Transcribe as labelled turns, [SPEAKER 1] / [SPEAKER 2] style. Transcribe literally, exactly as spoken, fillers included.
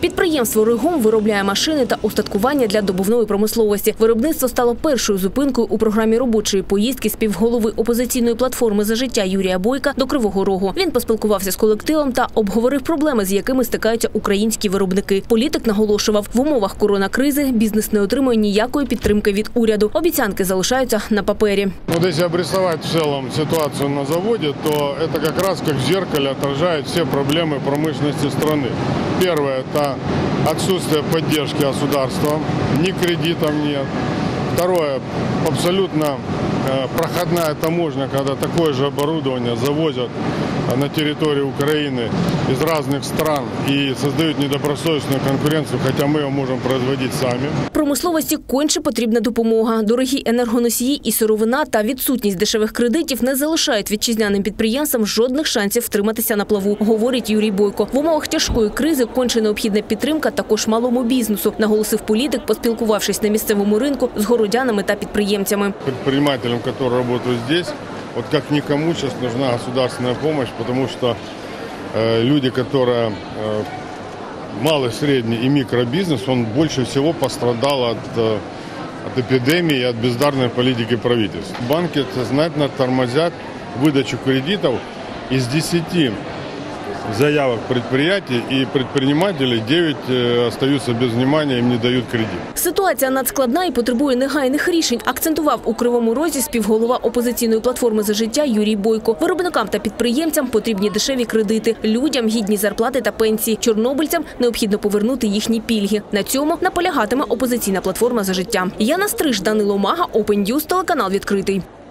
[SPEAKER 1] Підприємство «Ригом» виробляє машини та устаткування для добувної промисловості. Виробництво стало першою зупинкою у програмі робочої поїздки співголови опозиційної платформи «За життя» Юрія Бойка до Кривого Рогу. Він поспілкувався з колективом та обговорив проблеми, з якими стикаються українські виробники. Політик наголошував, в умовах коронакризи бізнес не отримує ніякої підтримки від уряду. Обіцянки залишаються на папері.
[SPEAKER 2] Вот если обрисовать в целом ситуацию на заводе, то это как раз как в зеркале отражает все проблемы промышленности страны. Первое – это отсутствие поддержки государства, ни кредитов нет. Второе – абсолютно проходная таможня, когда такое же оборудование завозят на территорию Украины из разных стран и создают недобросовестную конкуренцию, хотя мы ее можем производить сами.
[SPEAKER 1] Промисловості конче потрібна допомога. Дорогі енергоносії і сировина та відсутність дешевих кредитів не залишають вітчизняним підприємствам жодних шансів втриматися на плаву, говорить Юрій Бойко. В умовах тяжкої кризи конче необхідна підтримка також малому бізнесу, наголосив політик, поспілкувавшись на місцевому ринку з городянами та підприємцями.
[SPEAKER 2] Предпринимателям, які працюють тут, вот как никому сейчас нужна государственная помощь, потому что э, люди, которые э, малый, средний и микробизнес, он больше всего пострадал от, э, от эпидемии и от бездарной политики правительства. Банки сознательно тормозят выдачу кредитов. Из десяти заявок предприятий и предпринимателей девять остаются без внимания, им не дают кредит.
[SPEAKER 1] Ситуація надскладна і потребує негайних рішень, акцентував у Кривому Розі співголова опозиційної платформи «За життя» Юрій Бойко. Виробникам та підприємцям потрібні дешеві кредити, людям гідні зарплати та пенсії, чорнобильцям необхідно повернути їхні пільги. На цьому наполягатиме опозиційна платформа «За життя». Яна Стриж, Данило Мага, Open News, телеканал «Відкритий».